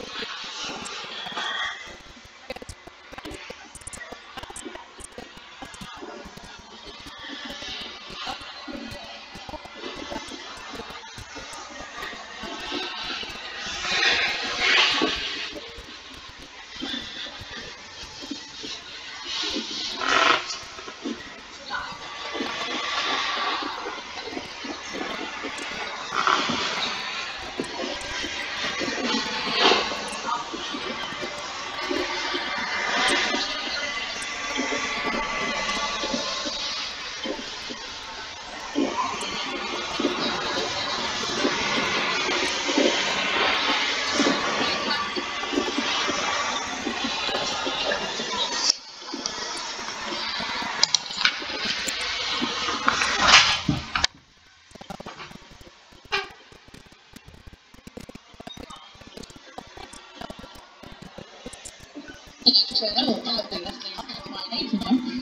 So I don't know if they left their explanation.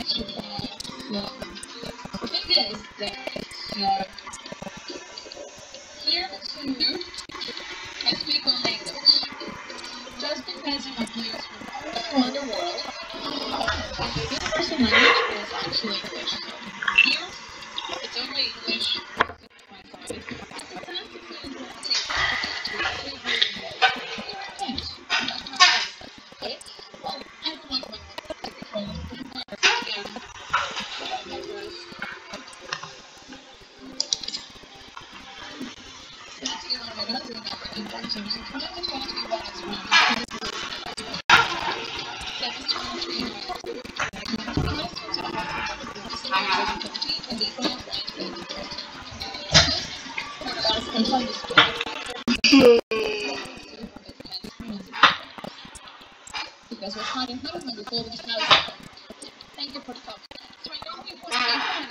The thing is that here too, I speak one language. Just because it appears from all around the world, the universal language is actually English. Here, it's only English. Because we're trying to help them before this house. Thank you for the comment. So I know we want to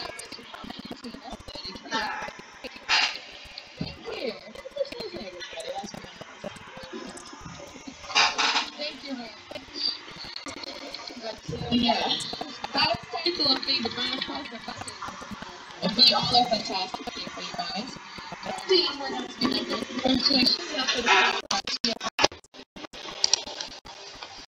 thank you very much. But yeah, that was kind of lovely. The grand calls are fucking. We all are fantastic for you guys. Congratulations after the